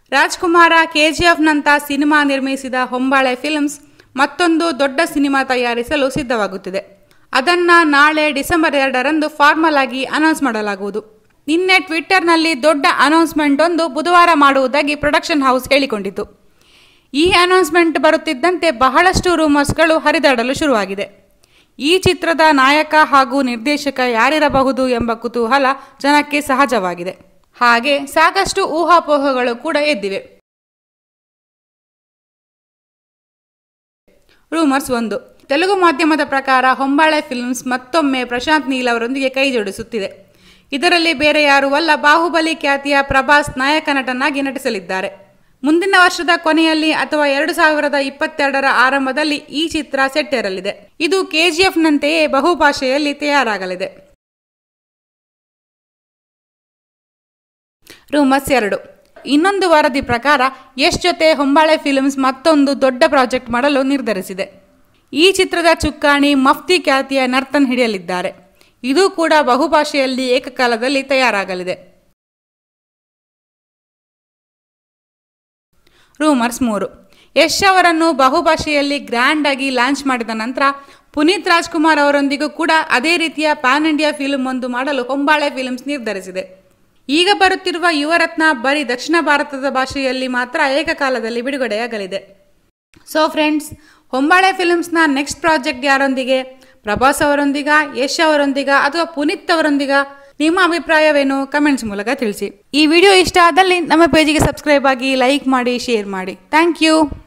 Rajkumar KGF ನಂತ cinema ನಿರ್ಮಿಸಿದ ಹೊಂಬಾಳೆ films ಮತ್ತೊಂದು ದೊಡ್ಡ ಸಿನಿಮಾ ತಯಾರಿಸಲು ಸಿದ್ಧವಾಗುತ್ತಿದೆ. ಅದನ್ನ ನಾಳೆ ಡಿಸೆಂಬರ್ 2ರಂದು ಫಾರ್ಮಲ್ ಆಗಿ ಅನೌನ್ಸ್ ಮಾಡಲಾಗುವುದು. ನಿನ್ನೆ ಟ್ವಿಟ್ಟರ್ನಲ್ಲಿ ದೊಡ್ಡ ಅನೌನ್ಸ್ಮೆಂಟ್ ಒಂದು ಬುಧವಾರ ಮಾಡುವುದಾಗಿ ಪ್ರೊಡಕ್ಷನ್ ಹೌಸ್ ಹೇಳಿಕೊಂಡಿತು. ಈ ಅನೌನ್ಸ್ಮೆಂಟ್ ಬರುತ್ತಿದ್ದಂತೆ ಬಹಳಷ್ಟು ರೂಮರ್ಸ್ಗಳು ಹರಿದಾಡಲು ಶುರುವಾಗಿದೆ. ಈ ಚಿತ್ರದ ನಾಯಕ ಹಾಗೂ ನಿರ್ದೇಶಕ ಯಾರಿರಬಹುದು ಎಂಬ ಕುತೂಹಲ ಜನಕ್ಕೆ ಸಹಜವಾಗಿದೆ. ಹಾಗೆ ಸಾಕಷ್ಟು ಊಹಾಪೋಹಗಳು ಕೂಡ ಎದ್ದಿವೆ. ರೂಮರ್ಸ್ 1. ತೆಲುಗು ಮಾಧ್ಯಮದ ಪ್ರಕಾರ ಹೊಂಬಾಳೆ ಫಿಲ್ಮ್ಸ್ ಮತ್ತೊಮ್ಮೆ ಪ್ರಶಾಂತ್ ನೀಲ್ ಅವರೊಂದಿಗೆ ಕೈ ಜೋಡಿಸುತ್ತಿದೆ. ಇದರಲ್ಲಿ ಬೇರೆ ಯಾರೂ ಅಲ್ಲ, ಬಾಹುಬಲಿ ಖ್ಯಾತಿಯ ಪ್ರಭಾಸ್ ನಾಯಕ ನಟನಾಗಿ ನಟಿಸಲಿದ್ದಾರೆ. ಮುಂದಿನ ವರ್ಷದ ಕೊನೆಯಲ್ಲಿ ಅಥವಾ 2022ರ ಆರಂಭದಲ್ಲಿ ಈ ಚಿತ್ರ ಸೆಟ್ಟೇರಲಿದೆ. ಇದು ಕೆಜಿಎಫ್ ನಂತೆಯೇ ಬಹುಭಾಷೆಯಲ್ಲಿ ತಯಾರಾಗಲಿದೆ. ರೂಮರ್ಸ್ 2. ಇನ್ನೊಂದು ವರದಿ ಪ್ರಕಾರ ಯಶ್ ಜೊತೆ ಹೊಂಬಾಳೆ ಫಿಲ್ಮ್ಸ್ ಮತ್ತೊಂದು ದೊಡ್ಡ ಪ್ರಾಜೆಕ್ಟ್ ಮಾಡಲು ನಿರ್ಧರಿಸಿದೆ. ಈ ಚಿತ್ರದ ಚುಕ್ಕಾಣಿ ಮಫ್ತಿ ಖ್ಯಾತಿಯ ನರ್ತನ್ ಹಿಡಿಯಲಿದ್ದಾರೆ. ಇದು ಕೂಡ ಬಹುಭಾಷೆಯಲ್ಲಿ ಏಕಕಾಲದಲ್ಲಿ ತಯಾರಾಗಲಿದೆ. ರೂಮರ್ಸ್ 3. ಯಶ್ ಅವರನ್ನು ಬಹುಭಾಷೆಯಲ್ಲಿ ಗ್ರ್ಯಾಂಡ್ ಆಗಿ ಲಾಂಚ್ ಮಾಡಿದ ನಂತರ ಪುನೀತ್ ರಾಜ್ಕುಮಾರ್ ಅವರೊಂದಿಗೂ ಕೂಡ ಅದೇ ರೀತಿಯ ಪ್ಯಾನ್ ಇಂಡಿಯಾ ಫಿಲ್ಮ್ ಒಂದು ಮಾಡಲು ಹೊಂಬಾಳೆ ಫಿಲ್ಮ್ಸ್ ನಿರ್ಧರಿಸಿದೆ. ಈಗ ಬರುತ್ತಿರುವ ಯುವರತ್ನ ಬರೀ ದಕ್ಷಿಣ ಭಾರತದ ಭಾಷೆಯಲ್ಲಿ ಮಾತ್ರ ಏಕಕಾಲದಲ್ಲಿ ಬಿಡುಗಡೆಯಾಗಲಿದೆ. ಸೊ ಫ್ರೆಂಡ್ಸ್, ಹೊಂಬಾಳೆ ಫಿಲ್ಮ್ಸ್ನ ನೆಕ್ಸ್ಟ್ ಪ್ರಾಜೆಕ್ಟ್ ಯಾರೊಂದಿಗೆ? ಪ್ರಭಾಸ್ ಅವರೊಂದಿಗ, ಯಶ್ ಅವರೊಂದಿಗ ಅಥವಾ ಪುನೀತ್ ಅವರೊಂದಿಗ? ನಿಮ್ಮ ಅಭಿಪ್ರಾಯವೇನು? ಕಮೆಂಟ್ಸ್ ಮೂಲಕ ತಿಳಿಸಿ. ಈ ವಿಡಿಯೋ ಇಷ್ಟ ಆದಲ್ಲಿ ನಮ್ಮ ಪೇಜಿಗೆ ಸಬ್ಸ್ಕ್ರೈಬ್ ಆಗಿ, ಲೈಕ್ ಮಾಡಿ, ಶೇರ್ ಮಾಡಿ. Thank you.